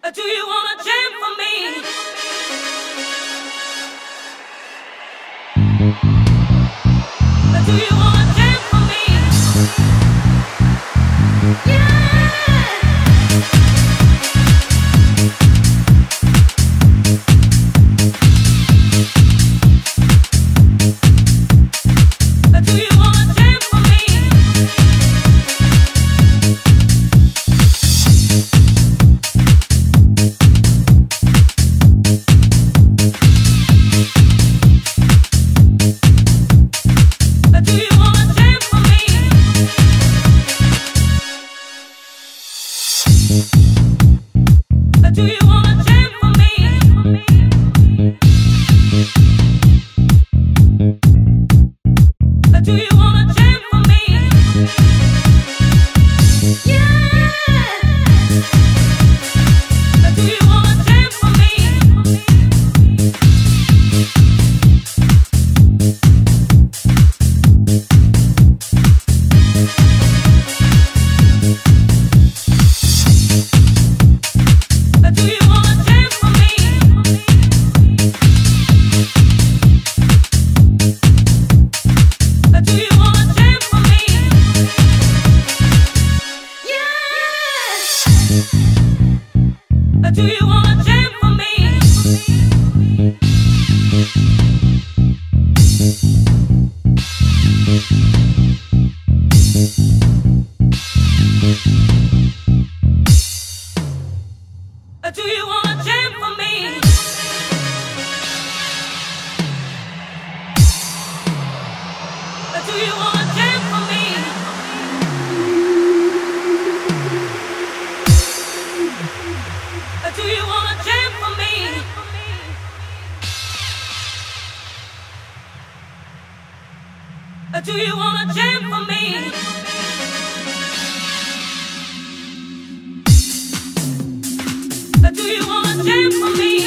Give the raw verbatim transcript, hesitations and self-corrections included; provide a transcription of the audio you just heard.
Do you wanna jam for me? Do you wanna jam for me? Yeah. Do you wanna jam for me? Do you wanna jam for me? Do you wanna jam for me? Do you wanna jam for me? Yeah. Do you wanna jam for me? Do you wanna jam for me? Do you wanna jam for me? Yeah. Do you wanna jam for me? Do you wanna jam for me? Do you wanna jam for me? Do you wanna jam for me? Do you wanna jam for me? Do you wanna jam for me?